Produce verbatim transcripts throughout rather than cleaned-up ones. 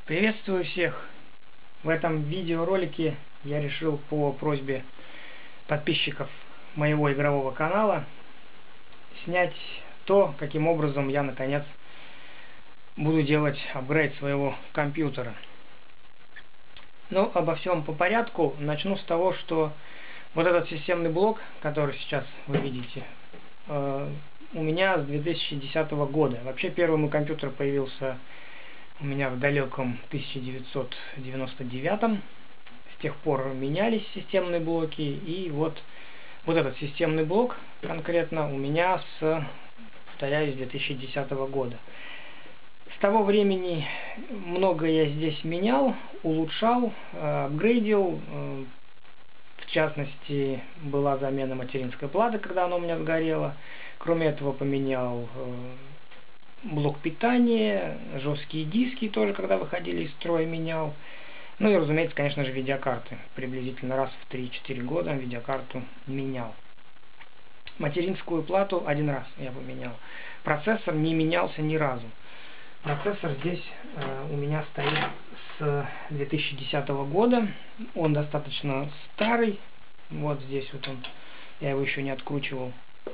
Приветствую всех! В этом видеоролике я решил по просьбе подписчиков моего игрового канала снять то, каким образом я наконец буду делать апгрейд своего компьютера. Но обо всем по порядку. Начну с того, что вот этот системный блок, который сейчас вы видите, э, у меня с две тысячи десятого года. Вообще первый мой компьютер появился у меня в далеком тысяча девятьсот девяносто девятом. С тех пор менялись системные блоки, и вот, вот этот системный блок конкретно у меня с, повторяюсь, две тысячи десятого года. С того времени многое я здесь менял, улучшал, апгрейдил. В частности, была замена материнской платы, когда она у меня сгорела. Кроме этого, поменял блок питания, жесткие диски тоже, когда выходили из строя, менял. Ну и, разумеется, конечно же, видеокарты. Приблизительно раз в три-четыре года видеокарту менял. Материнскую плату один раз я поменял. Процессор не менялся ни разу. Процессор здесь э, у меня стоит с две тысячи десятого года. Он достаточно старый. Вот здесь вот он. Я его еще не откручивал.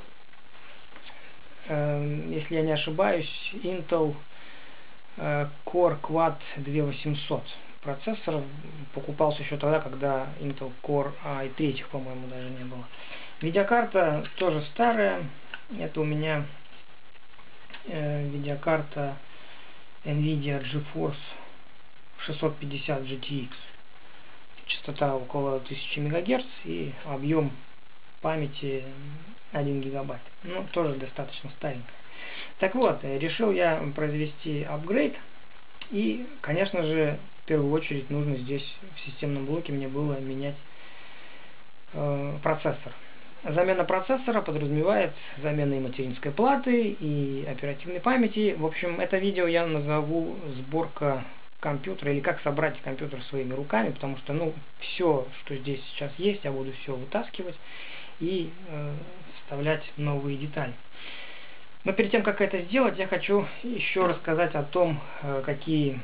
Если я не ошибаюсь, Intel Core Quad две тысячи восемьсот. Процессор покупался еще тогда, когда Intel Core i три, по-моему, даже не было. Видеокарта тоже старая. Это у меня э, видеокарта NVIDIA GeForce шестьсот пятьдесят джи ти экс. Частота около тысячи мегагерц и объем памяти один гигабайт. Ну, тоже достаточно старенькая. Так вот, решил я произвести апгрейд. И, конечно же, в первую очередь нужно здесь, в системном блоке, мне было менять э, процессор. Замена процессора подразумевает замену и материнской платы, и оперативной памяти. В общем, это видео я назову «Сборка компьютера» или «Как собрать компьютер своими руками», потому что, ну, все, что здесь сейчас есть, я буду все вытаскивать и э, вставлять новые детали. Но перед тем, как это сделать, я хочу еще рассказать о том, э, какие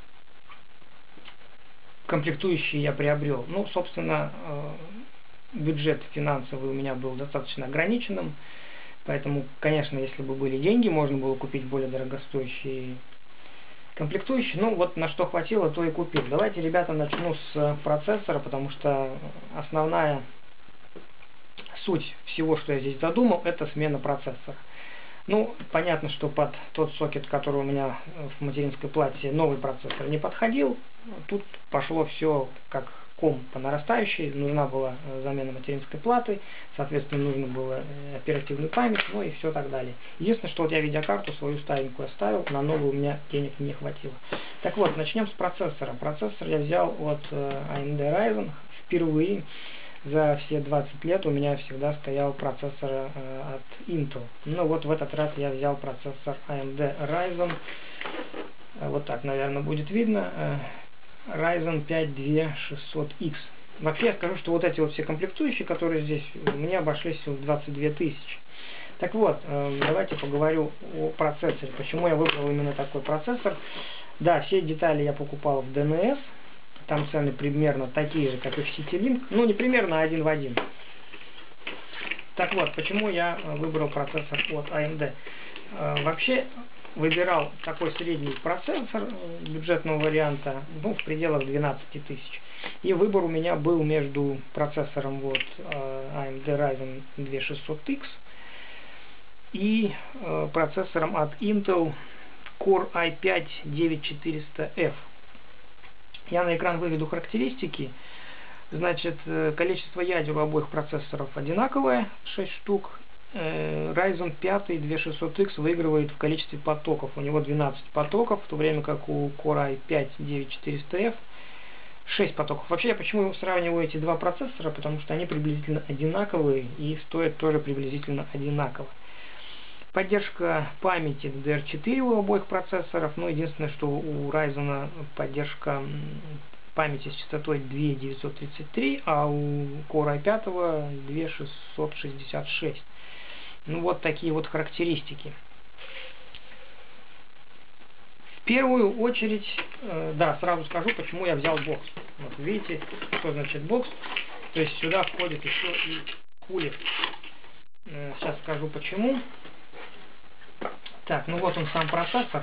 комплектующие я приобрел. Ну, собственно, э, бюджет финансовый у меня был достаточно ограниченным, поэтому, конечно, если бы были деньги, можно было купить более дорогостоящие комплектующие. Ну, вот на что хватило, то и купил. Давайте, ребята, начну с процессора, потому что основная суть всего, что я здесь задумал, это смена процессора. Ну, понятно, что под тот сокет, который у меня в материнской плате, новый процессор не подходил. Тут пошло все как ком по нарастающей. Нужна была замена материнской платы, соответственно, нужно было оперативную память, ну и все так далее. Единственное, что вот я видеокарту свою старенькую оставил, на новую у меня денег не хватило. Так вот, начнем с процессора. Процессор я взял от эй эм ди Ryzen впервые. За все двадцать лет у меня всегда стоял процессор э, от Intel. Ну вот в этот раз я взял процессор эй эм ди Ryzen. Вот так, наверное, будет видно. Э, Ryzen пять две тысячи шестьсот икс. Вообще я скажу, что вот эти вот все комплектующие, которые здесь, мне обошлись в двадцать две тысячи. Так вот, э, давайте поговорю о процессоре. Почему я выбрал именно такой процессор. Да, все детали я покупал в ди эн эс. Там цены примерно такие же, как и в CityLink. Ну, не примерно, а один в один. Так вот, почему я выбрал процессор от эй эм ди. Вообще, выбирал такой средний процессор бюджетного варианта, ну, в пределах двенадцати тысяч. И выбор у меня был между процессором вот эй эм ди Ryzen две тысячи шестьсот икс и процессором от Intel Core ай пять девять тысяч четыреста эф. Я на экран выведу характеристики. Значит, количество ядер у обоих процессоров одинаковое, шесть штук. Ryzen пять две тысячи шестьсот икс выигрывает в количестве потоков. У него двенадцать потоков, в то время как у Core ай пять девять тысяч четыреста эф шесть потоков. Вообще, я почему сравниваю эти два процессора? Потому что они приблизительно одинаковые и стоят тоже приблизительно одинаково. Поддержка памяти ди ди ар четыре у обоих процессоров, но единственное, что у Ryzen поддержка памяти с частотой две тысячи девятьсот тридцать три, а у Core ай пять две тысячи шестьсот шестьдесят шесть. Ну вот такие вот характеристики. первую очередь, э, да, сразу скажу, почему я взял бокс. Вот видите, что значит бокс. То есть сюда входит еще и кулер. Э, сейчас скажу почему. Так, ну вот он сам процессор.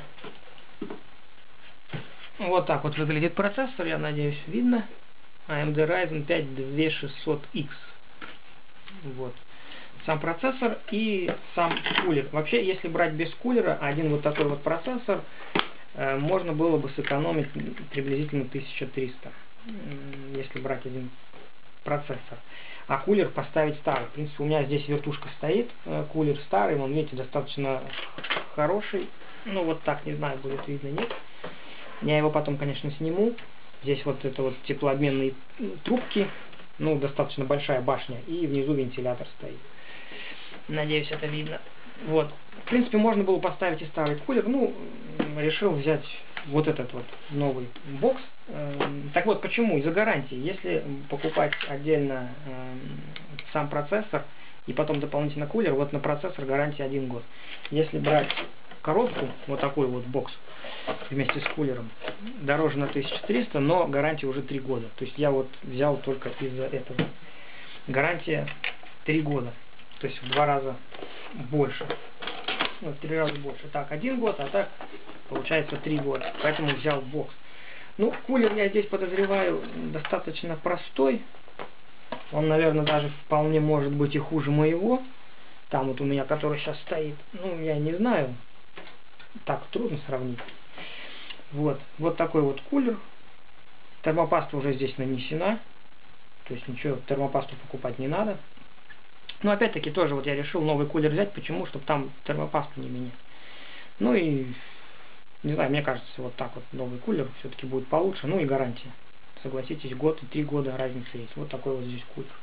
Вот так вот выглядит процессор, я надеюсь, видно. эй эм ди Ryzen пять две тысячи шестьсот икс. Вот. Сам процессор и сам кулер. Вообще, если брать без кулера, один вот такой вот процессор, э, можно было бы сэкономить приблизительно тысячу триста, если брать один процессор. А кулер поставить старый. В принципе, у меня здесь вертушка стоит, э, кулер старый, он, видите, достаточно хороший. Ну, вот так, не знаю, будет видно, нет. Я его потом, конечно, сниму. Здесь вот это вот теплообменные трубки, ну, достаточно большая башня, и внизу вентилятор стоит. Надеюсь, это видно. Вот. В принципе, можно было поставить и старый кулер. Ну, решил взять вот этот вот новый бокс. Так вот, почему? Из-за гарантии. Если покупать отдельно сам процессор и потом дополнительно кулер, вот на процессор гарантия один год. Если брать коробку, вот такой вот бокс, вместе с кулером, дороже на тысячу триста, но гарантия уже три года. То есть я вот взял только из-за этого. Гарантия три года. То есть в два раза больше. Ну, в три раза больше. Так, один год, а так получается три года. Поэтому взял бокс. Ну, кулер я здесь подозреваю достаточно простой. Он, наверное, даже вполне может быть и хуже моего. Там вот у меня, который сейчас стоит. Ну, я не знаю. Так, трудно сравнить. Вот. Вот такой вот кулер. Термопаста уже здесь нанесена. То есть ничего, термопасту покупать не надо. Но опять-таки тоже вот я решил новый кулер взять. Почему? Чтобы там термопасту не менять. Ну и, не знаю, мне кажется, вот так вот новый кулер все-таки будет получше. Ну и гарантия. Согласитесь, год и три года разница есть. Вот такой вот здесь кулер.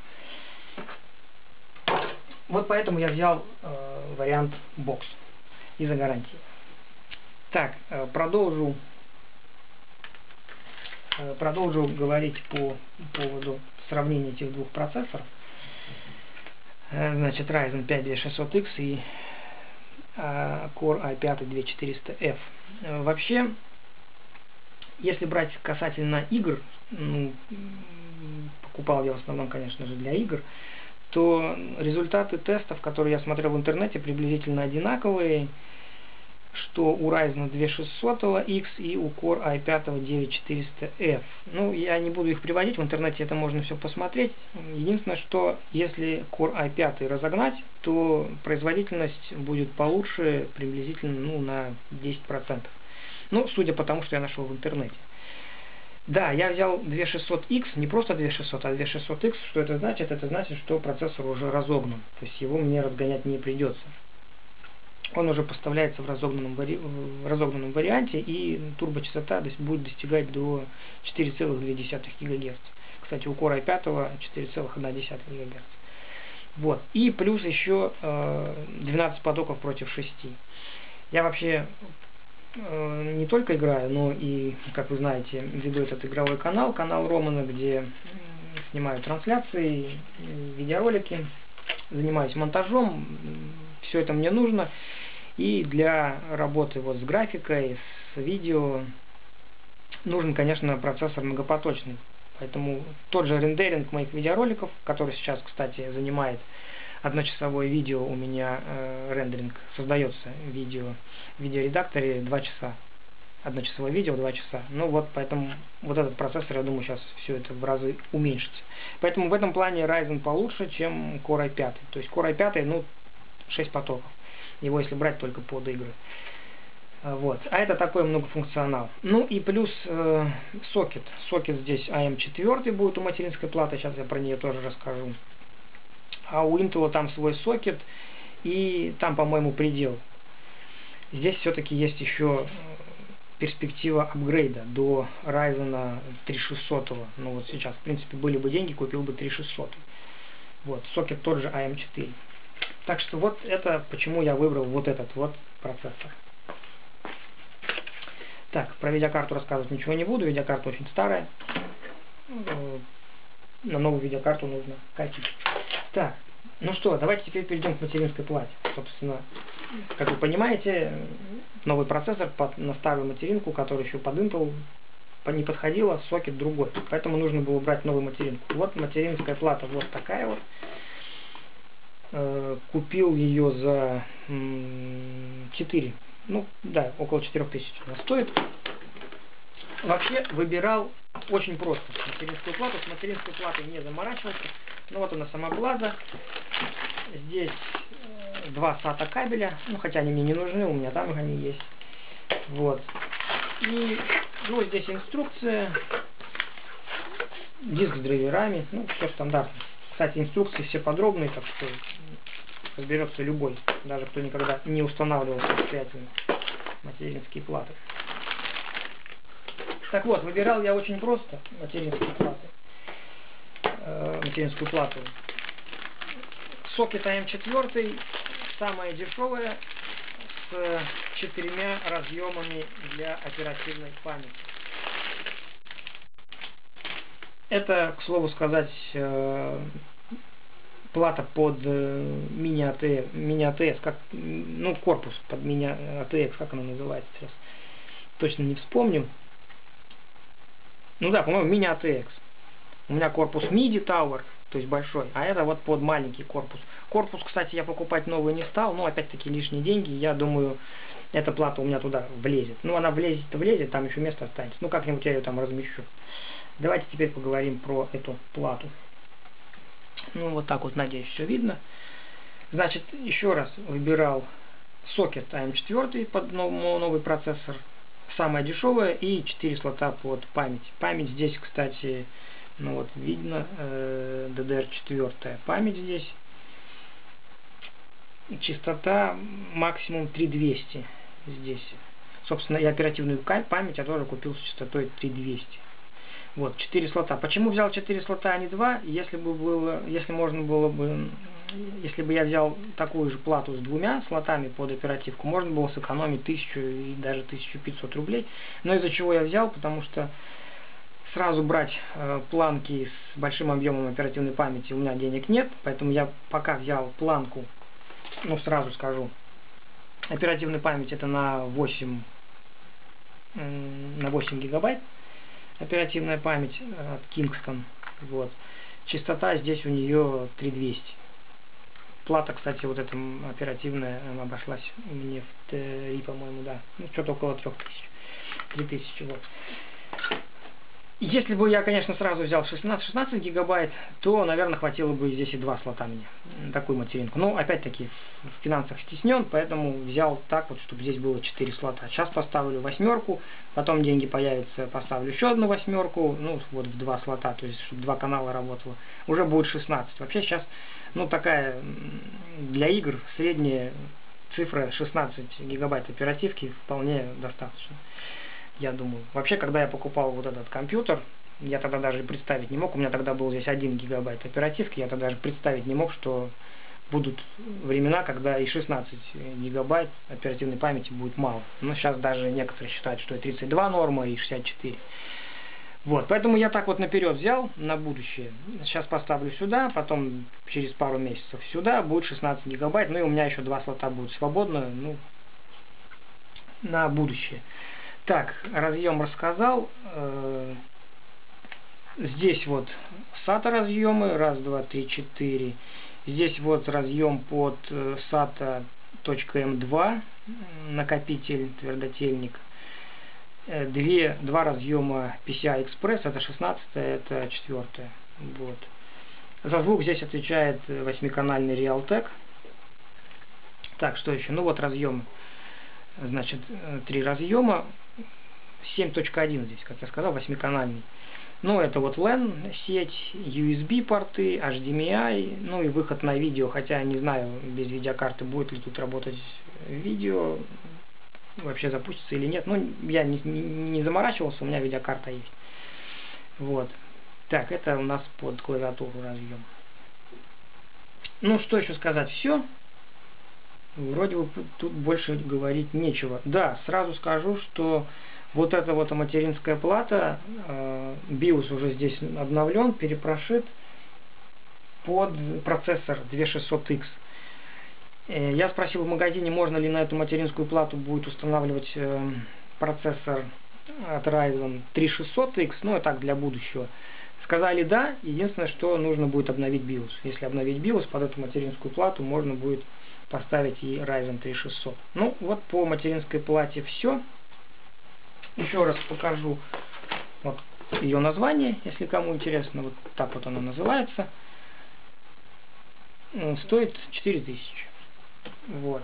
Вот поэтому я взял э, вариант бокс из-за гарантии. Так, э, продолжу, э, продолжу говорить по поводу сравнения этих двух процессоров. Э, значит, Ryzen пять две тысячи шестьсот икс и э, Core ай пять две тысячи четыреста эф. Э, вообще, если брать касательно игр, ну, покупал я в основном, конечно же, для игр, то результаты тестов, которые я смотрел в интернете, приблизительно одинаковые, что у Ryzen две тысячи шестьсот икс и у Core ай пять девять тысяч четыреста эф. Ну, я не буду их приводить, в интернете это можно все посмотреть. Единственное, что если Core ай пять разогнать, то производительность будет получше приблизительно, ну, на десять процентов. Ну, судя по тому, что я нашел в интернете. Да, я взял две тысячи шестьсот икс, не просто две тысячи шестьсот, а две тысячи шестьсот икс. Что это значит? Это значит, что процессор уже разогнан. То есть его мне разгонять не придется. Он уже поставляется в разогнанном, вари... в разогнанном варианте, и турбочастота будет достигать до четыре целых две десятых гигагерца. Кстати, у Core ай пять четыре целых одна десятая гигагерца. Вот. И плюс еще э, двенадцать потоков против шести. Я вообще э, не только играю, но и, как вы знаете, веду этот игровой канал, канал Романа, где снимаю трансляции, видеоролики, занимаюсь монтажом. Все это мне нужно. И для работы вот с графикой, с видео нужен, конечно, процессор многопоточный. Поэтому тот же рендеринг моих видеороликов, который сейчас, кстати, занимает одночасовое видео, у меня э, рендеринг создается видео в видеоредакторе два часа. Одночасовое видео два часа. Ну вот, поэтому вот этот процессор, я думаю, сейчас все это в разы уменьшится. Поэтому в этом плане Ryzen получше, чем Core ай пять. То есть Core ай пять, ну, шесть потоков. Его если брать только под игры. Вот. А это такой многофункционал. Ну и плюс э, сокет. Сокет здесь эй эм четыре будет у материнской платы. Сейчас я про нее тоже расскажу. А у Intel там свой сокет. И там, по-моему, предел. Здесь все-таки есть еще перспектива апгрейда до Ryzen три тысячи шестьсот. Ну вот сейчас, в принципе, были бы деньги, купил бы три тысячи шестьсот. Вот. Сокет тот же эй эм четыре. Так что вот это почему я выбрал вот этот вот процессор. Так, про видеокарту рассказывать ничего не буду. Видеокарта очень старая. На новую видеокарту нужно катить. Так, ну что, давайте теперь перейдем к материнской плате. Собственно, как вы понимаете, новый процессор под, на старую материнку, которая еще под Intel не подходила, сокет другой. Поэтому нужно было брать новую материнку. Вот материнская плата вот такая вот. Э, купил ее за четыре, ну да, около четырёх тысяч она стоит. Вообще выбирал очень просто материнскую плату. С материнской платой не заморачивался. Ну вот она сама плата. Здесь два сата кабеля, ну хотя они мне не нужны, у меня там они есть. Вот. И ну, здесь инструкция, диск с драйверами, ну все стандартно. Кстати, инструкции все подробные, так что разберется любой, даже кто никогда не устанавливал самостоятельно материнские платы. Так вот, выбирал я очень просто материнские платы, э, материнскую плату. Сокет а эм четыре, самая дешевая, с четырьмя разъемами для оперативной памяти. Это, к слову сказать, э, плата под э, мини-эй ти эс, как, ну, корпус под мини-эй ти экс, как она называется сейчас, точно не вспомню. Ну да, по-моему, мини-эй ти экс. У меня корпус миди Tower, то есть большой, а это вот под маленький корпус. Корпус, кстати, я покупать новый не стал, но опять-таки лишние деньги, я думаю, эта плата у меня туда влезет. Ну, она влезет-то влезет, там еще место останется. Ну, как-нибудь я ее там размещу. Давайте теперь поговорим про эту плату. Ну, вот так вот, надеюсь, все видно. Значит, еще раз выбирал сокет а эм четыре под новый процессор. Самая дешевая и четыре слота под память. Память здесь, кстати, ну вот видно, э, ди ди ар четыре память здесь. Частота максимум три тысячи двести здесь. Собственно, и оперативную память я тоже купил с частотой три тысячи двести. Вот, четыре слота. Почему взял четыре слота, а не два? Если бы было, если можно было бы, если бы я взял такую же плату с двумя слотами под оперативку, можно было сэкономить тысячу и даже тысячу пятьсот рублей. Но из-за чего я взял? Потому что сразу брать э, планки с большим объемом оперативной памяти у меня денег нет, поэтому я пока взял планку, ну сразу скажу, оперативная память это на восемь, на восемь гигабайт. Оперативная память от Kingston. Вот. Частота здесь у нее три тысячи двести. Плата, кстати, вот эта оперативная обошлась мне в три, по-моему, да. Ну, что-то около трех тысяч. три тысячи, вот. Если бы я, конечно, сразу взял шестнадцать гигабайт, то, наверное, хватило бы здесь и два слота мне. Такую материнку. Но, опять-таки, в финансах стеснен, поэтому взял так вот, чтобы здесь было четыре слота. Сейчас поставлю восьмерку, потом деньги появятся, поставлю еще одну восьмерку, ну, вот в два слота, то есть, чтобы два канала работало. Уже будет шестнадцать. Вообще сейчас, ну, такая для игр средняя цифра шестнадцать гигабайт оперативки вполне достаточно. Я думаю. Вообще, когда я покупал вот этот компьютер, я тогда даже представить не мог. У меня тогда был здесь один гигабайт оперативки. Я тогда даже представить не мог, что будут времена, когда и шестнадцать гигабайт оперативной памяти будет мало. Но сейчас даже некоторые считают, что и тридцать два норма, и шестьдесят четыре. Вот. Поэтому я так вот наперед взял на будущее. Сейчас поставлю сюда, потом через пару месяцев сюда будет шестнадцать гигабайт. Ну и у меня еще два слота будет свободно, ну, на будущее. Так, разъем рассказал. Здесь вот сата разъемы. Раз, два, три, четыре. Здесь вот разъем под сата эм два. Накопитель, твердотельник. Две, два разъема пи си ай Express. Это шестнадцатая, это четвертая. Вот. За звук здесь отвечает восьмиканальный Realtek. Так, что еще? Ну вот разъемы. Значит, три разъема. семь точка один здесь, как я сказал, восьмиканальный. Ну, это вот лэн сеть, ю эс би порты, эйч ди эм ай, ну и выход на видео, хотя не знаю, без видеокарты будет ли тут работать видео, вообще запустится или нет. Ну, я не, не, не заморачивался, у меня видеокарта есть. Вот. Так, это у нас под клавиатуру разъем. Ну, что еще сказать? Все. Вроде бы тут больше говорить нечего. Да, сразу скажу, что вот эта вот материнская плата, э, биос уже здесь обновлен, перепрошит под процессор две тысячи шестьсот икс. Я спросил в магазине, можно ли на эту материнскую плату будет устанавливать э, процессор от Ryzen три шестьсот икс, ну и так для будущего. Сказали да, единственное, что нужно будет обновить биос. Если обновить биос под эту материнскую плату, можно будет поставить и Ryzen три шестьсот. Ну вот по материнской плате все. Еще раз покажу вот ее название, если кому интересно. Вот так вот она называется. Стоит четыре тысячи. Вот.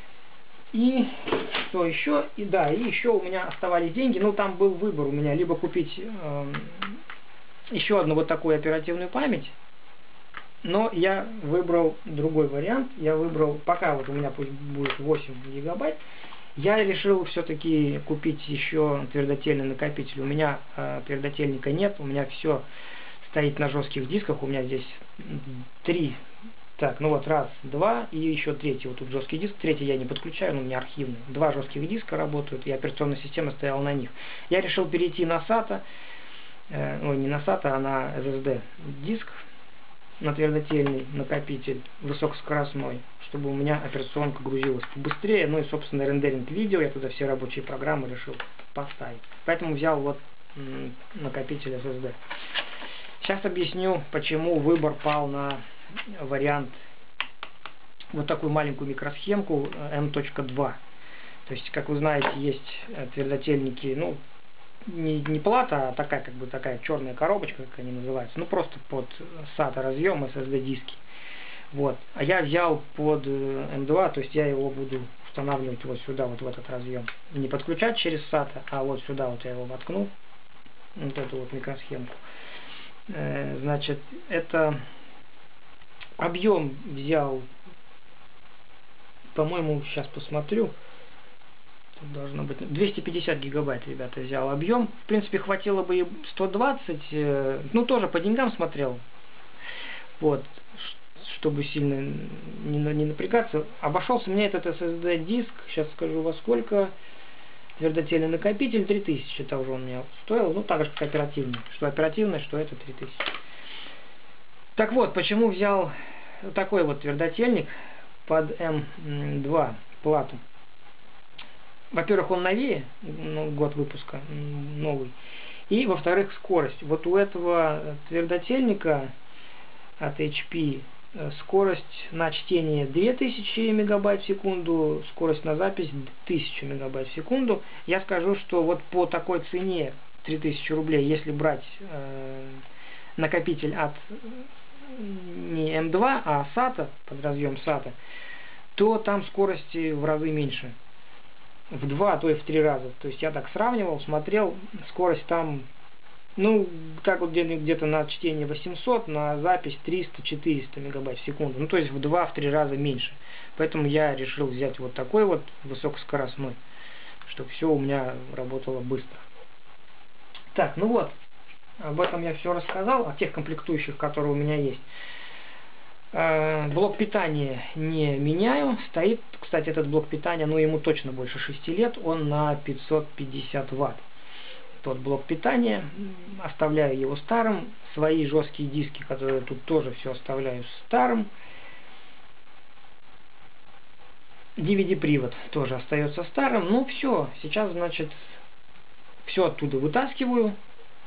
И что еще? И да, и еще у меня оставались деньги. Ну там был выбор у меня либо купить э, еще одну вот такую оперативную память. Но я выбрал другой вариант. Я выбрал, пока вот у меня пусть будет восемь гигабайт, я решил все-таки купить еще твердотельный накопитель. У меня э, твердотельника нет, у меня все стоит на жестких дисках. У меня здесь три. Так, ну вот раз, два и еще третий. Вот тут жесткий диск. Третий я не подключаю, но у меня архивный. Два жестких диска работают, и операционная система стояла на них. Я решил перейти на сата. Э, ой, не на сата, а на эс эс ди диск. На твердотельный накопитель высокоскоростной, чтобы у меня операционка грузилась побыстрее. Ну и, собственно, рендеринг видео, я туда все рабочие программы решил поставить. Поэтому взял вот накопитель эс эс ди. Сейчас объясню, почему выбор пал на вариант вот такую маленькую микросхемку эм два. То есть, как вы знаете, есть твердотельники, ну, Не, не плата, а такая, как бы такая черная коробочка, как они называются. Ну, просто под сата разъем эс эс ди диски. Вот. А я взял под эм два, то есть я его буду устанавливать вот сюда, вот в этот разъем. Не подключать через сата, а вот сюда вот я его воткну. Вот эту вот микросхемку. Э, значит, это объем взял, по-моему, сейчас посмотрю. Тут должно быть двести пятьдесят гигабайт, ребята, взял объем. В принципе, хватило бы и сто двадцать. Э, ну, тоже по деньгам смотрел. Вот. Чтобы сильно не, не напрягаться. Обошелся мне этот эс эс ди диск. Сейчас скажу во сколько. Твердотельный накопитель три тысячи. Это уже он мне стоил. Ну, так же, как оперативный. Что оперативный, что это три тысячи. Так вот, почему взял такой вот твердотельник под эм два плату. Во-первых, он новее, ну, год выпуска, новый. И, во-вторых, скорость. Вот у этого твердотельника от эйч пи скорость на чтение две тысячи мегабайт в секунду, скорость на запись тысяча мегабайт в секунду. Я скажу, что вот по такой цене три тысячи рублей, если брать э, накопитель от не эм два, а сата, под разъем сата, то там скорости в разы меньше. В два, а то и в три раза. То есть я так сравнивал, смотрел, скорость там, ну, как вот где-то на чтение восемьсот, на запись триста-четыреста мегабайт в секунду. Ну, то есть в два-три раза меньше. Поэтому я решил взять вот такой вот высокоскоростной, чтобы все у меня работало быстро. Так, ну вот, об этом я все рассказал, о тех комплектующих, которые у меня есть. Блок питания не меняю. Стоит, кстати, этот блок питания, ну ему точно больше шести лет, он на пятьсот пятьдесят ватт. Тот блок питания, оставляю его старым. Свои жесткие диски, которые тут тоже все оставляю старым. ди ви ди-привод тоже остается старым. Ну все, сейчас, значит, все оттуда вытаскиваю,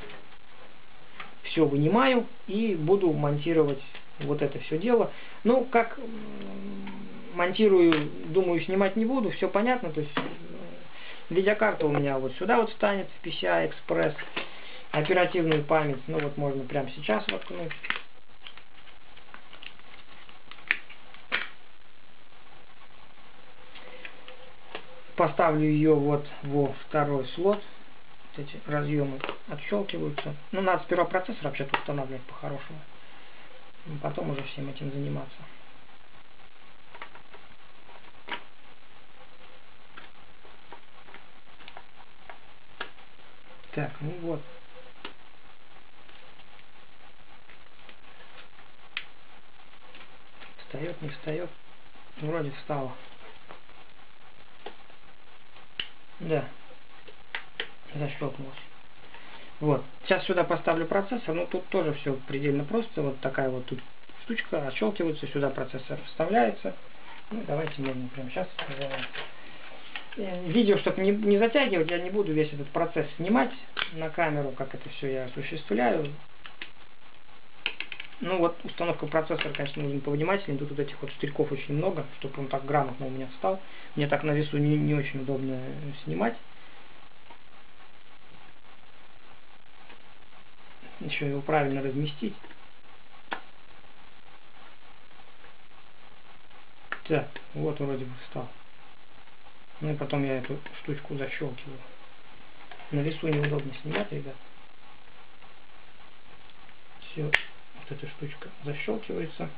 все вынимаю и буду монтировать вот это все дело. Ну, как монтирую, думаю, снимать не буду, все понятно. То есть видеокарта у меня вот сюда вот встанет в пи си ай Express. Оперативную память, ну вот можно прямо сейчас воткнуть. Поставлю ее вот во второй слот. Эти разъемы отщелкиваются. Ну, надо сперва процессор вообще-то устанавливать по-хорошему. Потом уже всем этим заниматься. Так, ну вот. Встает, не встает. Вроде встало. Да. Защелкнулось. Вот. Сейчас сюда поставлю процессор. Ну, тут тоже все предельно просто. Вот такая вот тут штучка. Отщелкивается. Сюда процессор вставляется. Ну, давайте можно прямо сейчас. Видео, чтобы не, не затягивать, я не буду весь этот процесс снимать на камеру, как это все я осуществляю. Ну вот установка процессора, конечно, нужен повнимательнее. Тут вот этих вот штырьков очень много, чтобы он так грамотно у меня встал. Мне так на весу не, не очень удобно снимать. Еще его правильно разместить. Так, вот вроде бы встал. Ну и потом я эту штучку защелкиваю. На весу неудобно снимать, ребят. Все, вот эта штучка защелкивается.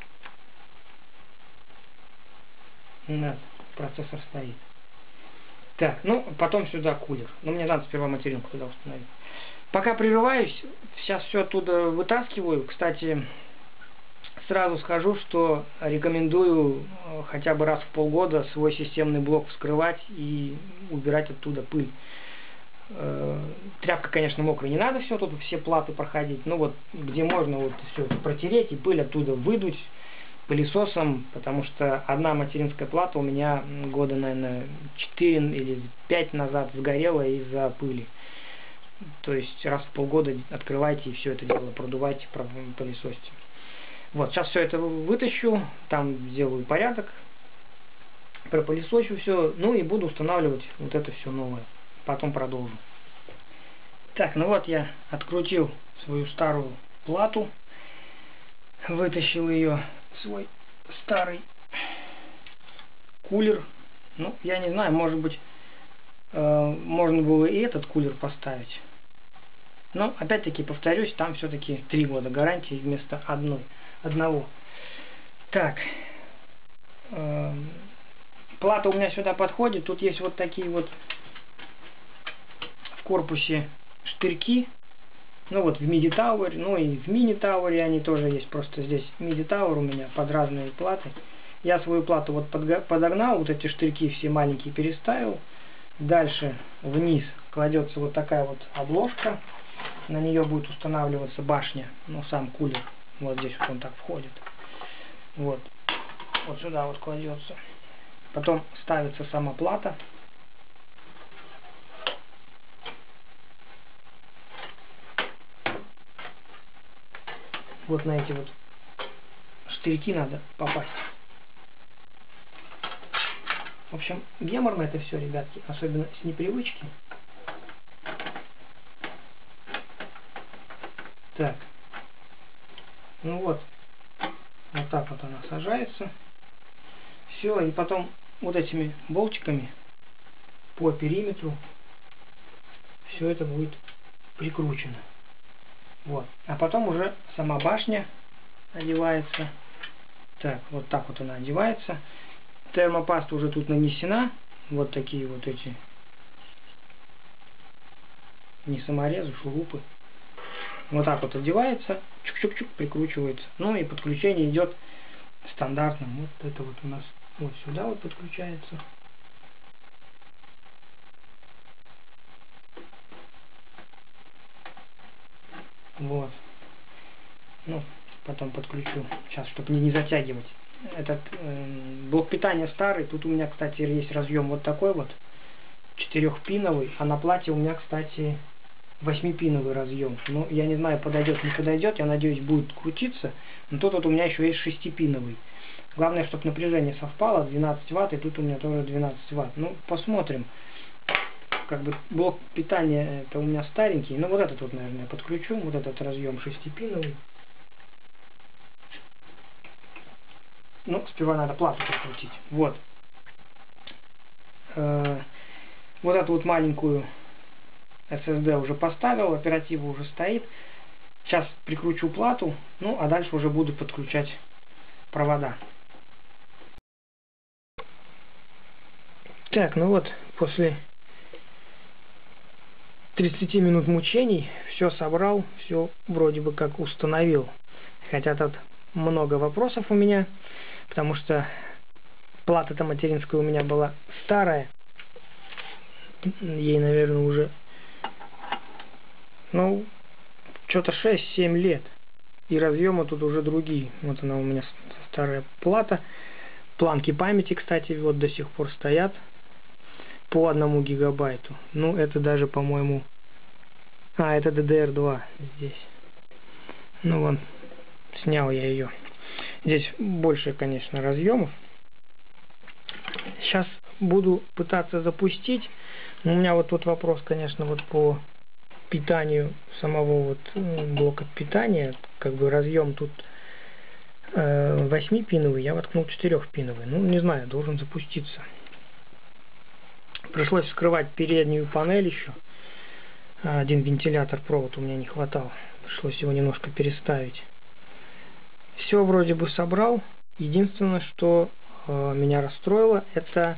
Да, процессор стоит. Так, ну потом сюда кулер. Но мне надо сперва материнку туда установить. Пока прерываюсь, сейчас все оттуда вытаскиваю. Кстати, сразу скажу, что рекомендую хотя бы раз в полгода свой системный блок вскрывать и убирать оттуда пыль. Тряпка, конечно, мокрая, не надо все тут, все платы проходить. Ну вот, где можно вот все это протереть и пыль оттуда выдуть пылесосом, потому что одна материнская плата у меня года, наверное, четыре или пять назад сгорела из-за пыли. То есть раз в полгода открывайте и все это дело продувайте, пылесосьте. Вот, сейчас все это вытащу, там сделаю порядок, пропылесочу все, ну и буду устанавливать вот это все новое. Потом продолжу. Так, ну вот я открутил свою старую плату, вытащил ее, свой старый кулер. Ну, я не знаю, может быть, э, можно было и этот кулер поставить. Но, опять-таки, повторюсь, там все-таки три года гарантии вместо одной, одного. Так, э, плата у меня сюда подходит. Тут есть вот такие вот в корпусе штырьки. Ну вот в миди тауэр, ну и в мини тауэре они тоже есть. Просто здесь миди тауэр у меня под разные платы. Я свою плату вот подогнал, вот эти штырьки все маленькие переставил. Дальше вниз кладется вот такая вот обложка. На нее будет устанавливаться башня, ну сам кулер. Вот здесь вот он так входит. Вот. Вот сюда вот кладется. Потом ставится сама плата. Вот на эти вот штырьки надо попасть. В общем, геморно это все, ребятки, особенно с непривычки. Так. Ну вот. Вот так вот она сажается. Все, и потом вот этими болтиками по периметру все это будет прикручено. Вот. А потом уже сама башня одевается. Так, вот так вот она одевается. Термопаста уже тут нанесена. Вот такие вот эти не саморезы, шурупы. Вот так вот одевается, чук-чук-чук, прикручивается. Ну и подключение идет стандартным. Вот это вот у нас вот сюда вот подключается. Вот. Ну, потом подключу. Сейчас, чтобы не, не затягивать. Этот э, блок питания старый. Тут у меня, кстати, есть разъем вот такой вот. Четырехпиновый. А на плате у меня, кстати, восьмипиновый разъем. Ну, я не знаю, подойдет, не подойдет. Я надеюсь, будет крутиться. Но тут вот у меня еще есть шестипиновый. Главное, чтобы напряжение совпало. двенадцать ватт. И тут у меня тоже двенадцать ватт. Ну, посмотрим. Как бы блок питания это у меня старенький. Но вот этот вот, наверное, я подключу. Вот этот разъем шестипиновый. Ну, сперва надо плату подкрутить. Вот. Э-э- вот эту вот маленькую эс эс ди уже поставил. Оператива уже стоит. Сейчас прикручу плату. Ну, а дальше уже буду подключать провода. Так, ну вот, после тридцати минут мучений все собрал, все вроде бы как установил. Хотя тут много вопросов у меня, потому что плата-то материнская у меня была старая. Ей, наверное, уже, ну, что-то шесть-семь лет. И разъемы тут уже другие. Вот она у меня старая плата. Планки памяти, кстати, вот до сих пор стоят по одному гигабайту. Ну, это даже, по-моему... А, это ди ди эр два здесь. Ну, вон, снял я ее. Здесь больше, конечно, разъемов. Сейчас буду пытаться запустить. У меня вот тут вопрос, конечно, вот по питанию самого вот блока питания. Как бы разъем тут э, восьмипиновый, я воткнул четырехпиновый. Ну, не знаю, должен запуститься. Пришлось вскрывать переднюю панель еще. Один вентилятор, провод у меня не хватал. Пришлось его немножко переставить. Все вроде бы собрал. Единственное, что э, меня расстроило, это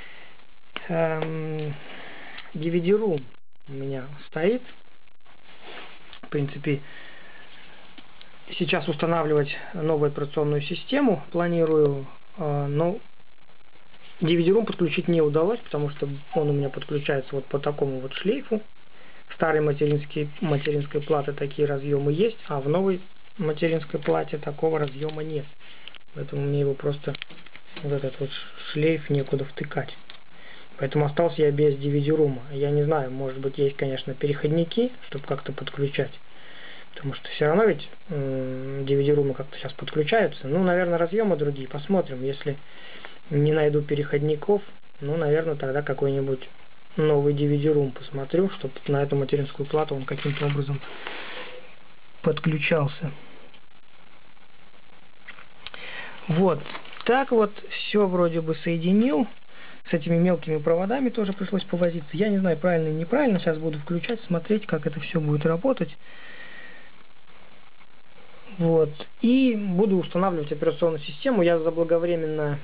э, ди ви ди-рум у меня стоит. В принципе, сейчас устанавливать новую операционную систему планирую, э, но ди ви ди-рум подключить не удалось, потому что он у меня подключается вот по такому вот шлейфу. В старой материнской, материнской платы такие разъемы есть, а в новой материнской плате такого разъема нет. Поэтому мне его просто вот этот вот шлейф некуда втыкать. Поэтому остался я без ди ви ди-рума. Я не знаю, может быть, есть, конечно, переходники, чтобы как-то подключать. Потому что все равно ведь ди ви ди-румы как-то сейчас подключаются. Ну, наверное, разъемы другие. Посмотрим. Если не найду переходников, ну, наверное, тогда какой-нибудь новый ди ви ди-рум посмотрю, чтобы на эту материнскую плату он каким-то образом подключался. Вот. Так вот, все вроде бы соединил. С этими мелкими проводами тоже пришлось повозиться. Я не знаю, правильно или неправильно. Сейчас буду включать, смотреть, как это все будет работать. Вот. И буду устанавливать операционную систему. Я заблаговременно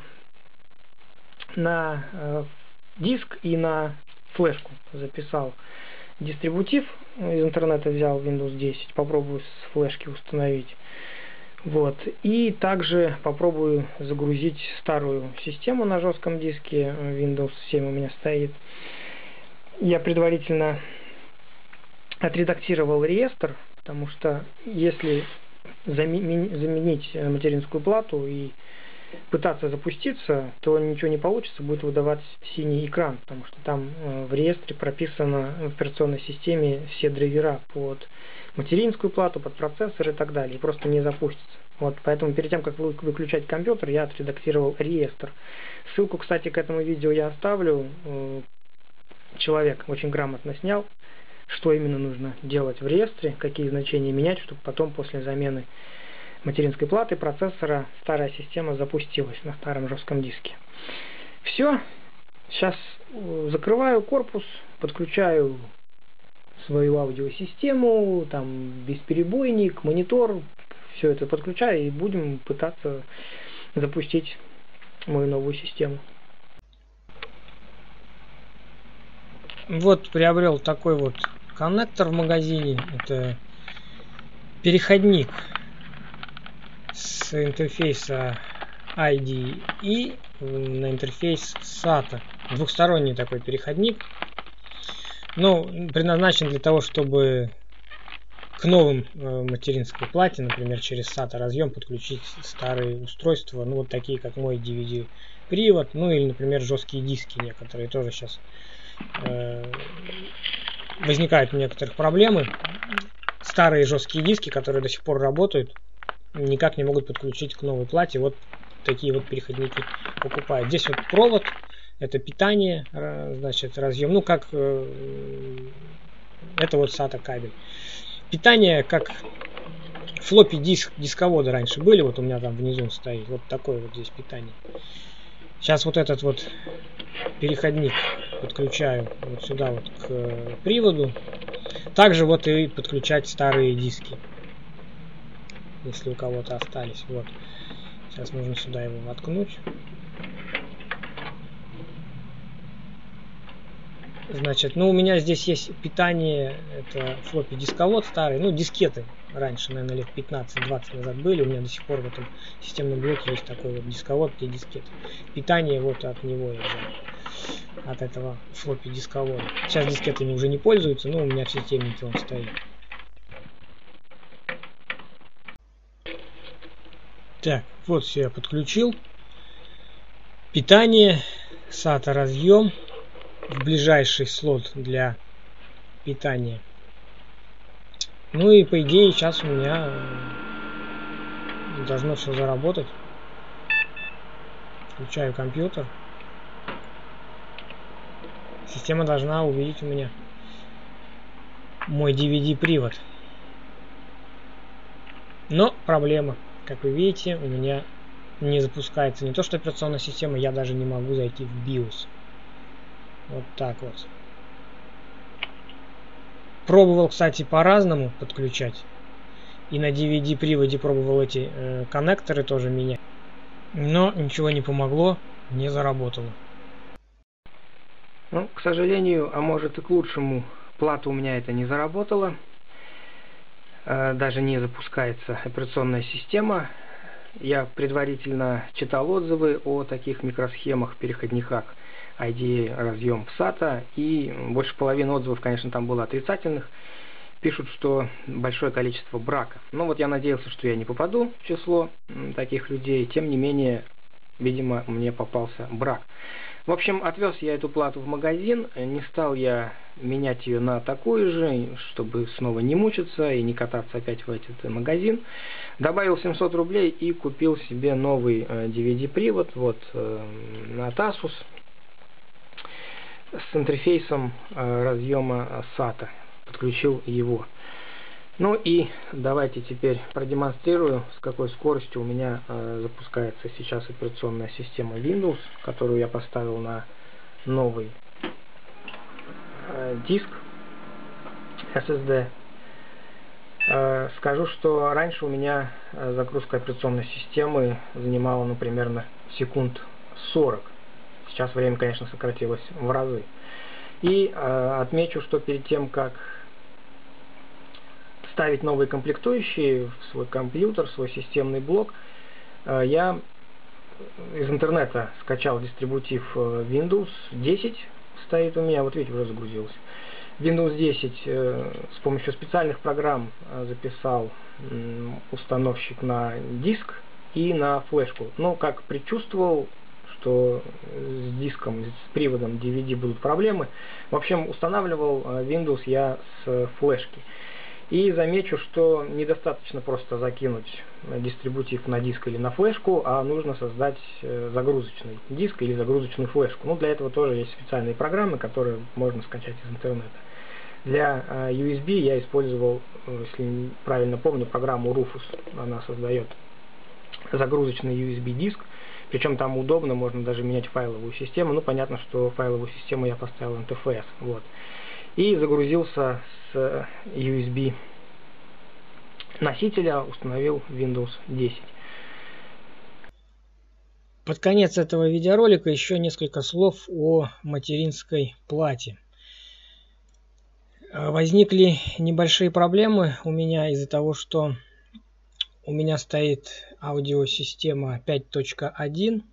на э, диск и на флешку записал дистрибутив. Из интернета взял Windows десять. Попробую с флешки установить. Вот. И также попробую загрузить старую систему на жестком диске. Windows семь у меня стоит. Я предварительно отредактировал реестр, потому что если заменить материнскую плату и пытаться запуститься, то ничего не получится, будет выдавать синий экран, потому что там в реестре прописано в операционной системе все драйвера под материнскую плату, под процессор и так далее, и просто не запустится. Вот, поэтому перед тем, как выключать компьютер, я отредактировал реестр. Ссылку, кстати, к этому видео я оставлю. Человек очень грамотно снял, что именно нужно делать в реестре, какие значения менять, чтобы потом после замены материнской платы, процессора, старая система запустилась на старом жестком диске. Все. Сейчас закрываю корпус, подключаю свою аудиосистему, там бесперебойник, монитор, все это подключаю и будем пытаться запустить мою новую систему. Вот приобрел такой вот коннектор в магазине. Это переходник с интерфейса ай ди и на интерфейс сата. Двухсторонний такой переходник. Ну, предназначен для того, чтобы к новым э, материнской плате, например, через сата разъем подключить старые устройства, ну вот такие как мой ди ви ди привод, ну или, например, жесткие диски некоторые тоже сейчас э, возникают некоторых проблемы. Старые жесткие диски, которые до сих пор работают, никак не могут подключить к новой плате. Вот такие вот переходники покупают. Здесь вот провод, это питание, значит, разъем, ну как э, это вот сата кабель. Питание, как флоппи диск, дисководы раньше были, вот у меня там внизу стоит, вот такое вот здесь питание. Сейчас вот этот вот переходник подключаю вот сюда вот к приводу. Также вот и подключать старые диски, если у кого-то остались. Вот. Сейчас нужно сюда его воткнуть. Значит, ну у меня здесь есть питание, это флоппи дисковод старый, ну дискеты раньше, наверное, лет пятнадцать-двадцать назад были, у меня до сих пор в этом системном блоке есть такой вот дисковод, где дискеты. Питание вот от него я взял, от этого флоппи дисковода. Сейчас дискетами уже не пользуются, но у меня в системнике он стоит. Так, вот все я подключил. питание, сата разъем в ближайший слот для питания. Ну и по идее сейчас у меня должно все заработать. Включаю компьютер. Система должна увидеть у меня мой ди ви ди-привод. Но проблема. Как вы видите, у меня не запускается не то что операционная система, я даже не могу зайти в биос. Вот так вот. Пробовал, кстати, по-разному подключать. И на ди ви ди-приводе пробовал эти э, коннекторы тоже менять. Но ничего не помогло, не заработало. Ну, к сожалению, а может и к лучшему, плата у меня это не заработала. Э, даже не запускается операционная система. Я предварительно читал отзывы о таких микросхемах, переходниках ай ди и разъем сата, и больше половины отзывов, конечно, там было отрицательных. Пишут, что большое количество брака. Ну вот я надеялся, что я не попаду в число таких людей. Тем не менее, видимо, мне попался брак. В общем, отвез я эту плату в магазин. Не стал я менять ее на такую же, чтобы снова не мучиться и не кататься опять в этот магазин. Добавил семьсот рублей и купил себе новый ди ви ди-привод. Вот от Asus с интерфейсом разъема сата. Подключил его. Ну и давайте теперь продемонстрирую, с какой скоростью у меня э, запускается сейчас операционная система Windows, которую я поставил на новый э, диск эс эс ди. Э, скажу, что раньше у меня э, загрузка операционной системы занимала, ну, примерно секунд сорок. Сейчас время, конечно, сократилось в разы. И э, отмечу, что перед тем, как ставить новые комплектующие в свой компьютер, в свой системный блок, э, я из интернета скачал дистрибутив Windows десять, стоит у меня, вот видите, уже загрузился. Windows десять э, с помощью специальных программ э, записал э, установщик на диск и на флешку. Но, как предчувствовал, что с диском, с приводом ди ви ди будут проблемы. В общем, устанавливал Windows я с флешки. И замечу, что недостаточно просто закинуть дистрибутив на диск или на флешку, а нужно создать загрузочный диск или загрузочную флешку. Ну, для этого тоже есть специальные программы, которые можно скачать из интернета. Для ю эс би я использовал, если правильно помню, программу Rufus. Она создает загрузочный ю эс би-диск. Причем там удобно, можно даже менять файловую систему. Ну, понятно, что файловую систему я поставил эн ти эф эс. Вот. И загрузился с ю эс би носителя, установил Windows десять. Под конец этого видеоролика еще несколько слов о материнской плате. Возникли небольшие проблемы у меня из-за того, что у меня стоит аудиосистема пять точка один.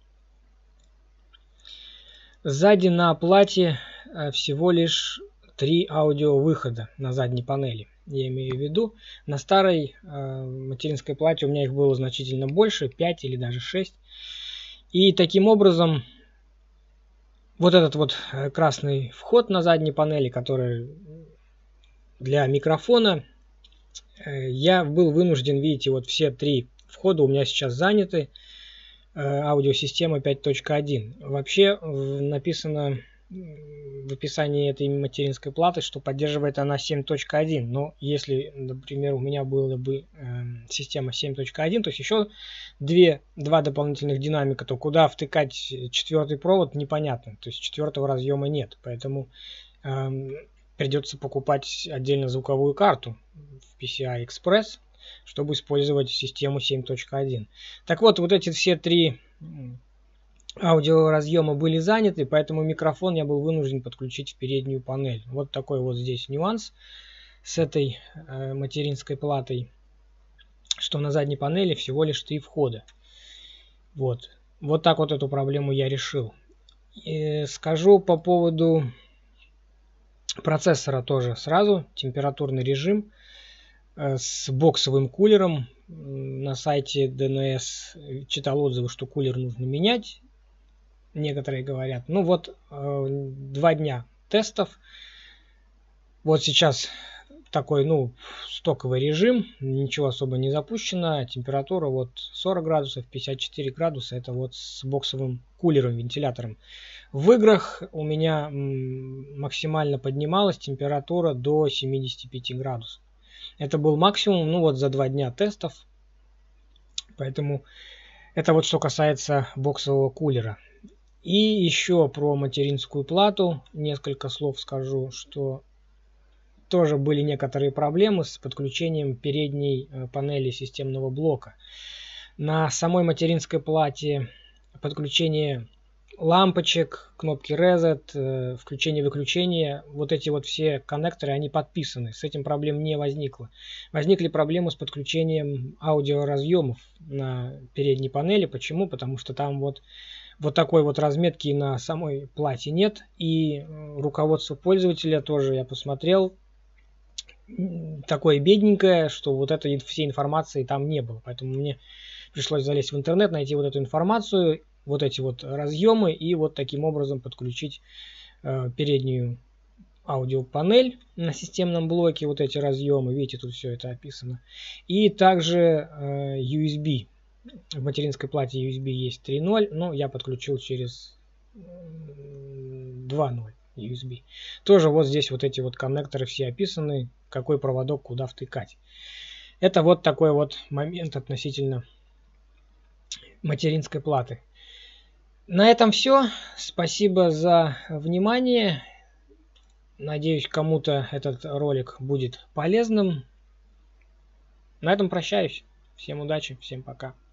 Сзади на плате всего лишь три аудиовыхода на задней панели. Я имею в виду, на старой э, материнской плате у меня их было значительно больше, пять или даже шесть. И таким образом, вот этот вот красный вход на задней панели, который для микрофона, э, я был вынужден, видите, вот все три входа у меня сейчас заняты. Э, аудиосистема пять точка один. Вообще написано в описании этой материнской платы, что поддерживает она семь точка один, но если, например, у меня была бы э, система семь точка один, то есть еще две, два дополнительных динамика, то куда втыкать четвертый провод, непонятно, то есть четвертого разъема нет, поэтому э, придется покупать отдельно звуковую карту в пи си ай Express, чтобы использовать систему семь точка один. Так вот, вот эти все три аудиоразъемы были заняты, поэтому микрофон я был вынужден подключить в переднюю панель. Вот такой вот здесь нюанс с этой э, материнской платой, что на задней панели всего лишь три входа. Вот. Вот так вот эту проблему я решил. И скажу по поводу процессора тоже сразу. Температурный режим э, с боксовым кулером. На сайте ди эн эс читал отзывы, что кулер нужно менять. некоторые говорят. Ну вот э, два дня тестов. Вот сейчас такой, ну, стоковый режим, ничего особо не запущено, температура вот сорок градусов, пятьдесят четыре градуса, это вот с боксовым кулером, вентилятором. В играх у меня максимально поднималась температура до семидесяти пяти градусов. Это был максимум, ну вот за два дня тестов, поэтому это вот что касается боксового кулера. И еще про материнскую плату несколько слов скажу, что тоже были некоторые проблемы с подключением передней панели системного блока. На самой материнской плате подключение лампочек, кнопки Reset, включение-выключение, вот эти вот все коннекторы, они подписаны. С этим проблем не возникло. Возникли проблемы с подключением аудиоразъемов на передней панели. Почему? Потому что там вот Вот такой вот разметки на самой плате нет. И руководство пользователя тоже я посмотрел. Такое бедненькое, что вот этой всей информации там не было. Поэтому мне пришлось залезть в интернет, найти вот эту информацию, вот эти вот разъемы и вот таким образом подключить э, переднюю аудиопанель на системном блоке. Вот эти разъемы, видите, тут все это описано. И также э, ю эс би. В материнской плате ю эс би есть три ноль, но я подключил через два ноль ю эс би. Тоже вот здесь вот эти вот коннекторы все описаны, какой проводок куда втыкать. Это вот такой вот момент относительно материнской платы. На этом все. Спасибо за внимание. Надеюсь, кому-то этот ролик будет полезным. На этом прощаюсь. Всем удачи, всем пока.